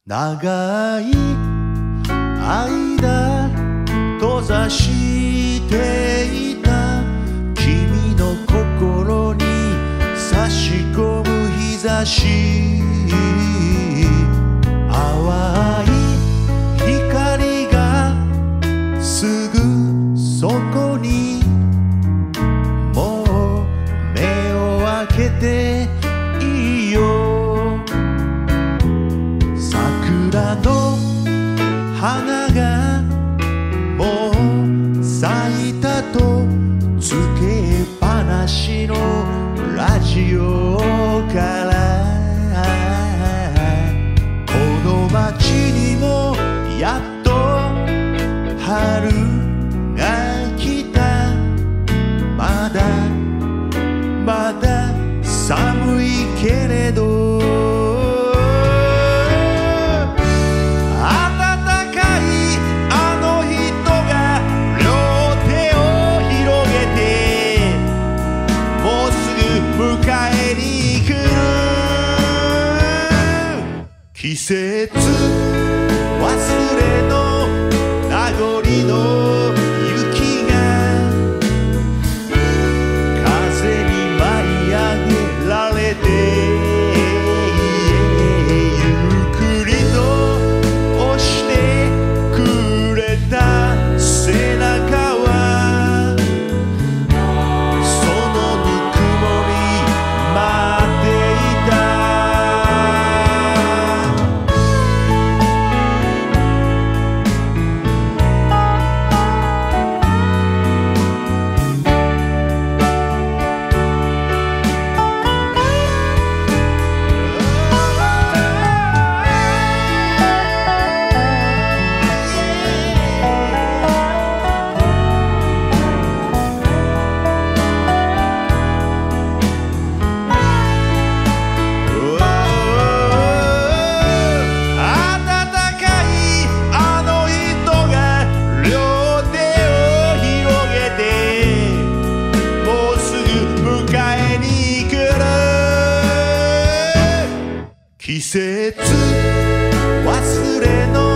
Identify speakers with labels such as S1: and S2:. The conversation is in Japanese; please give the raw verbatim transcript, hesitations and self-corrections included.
S1: 長い間閉ざしていた君の心に差し込む日差し、淡い光がすぐそこに、もう目を開けていいよ。桜の花がもう咲いたとつけっぱなしのラジオからこの街にもやっと春が来た。まだまだ寒いけれど季節忘れの名残の雪が風に舞い上げられてゆっくりと押してくれた背中はそのぬくもり待っていた。季節忘れの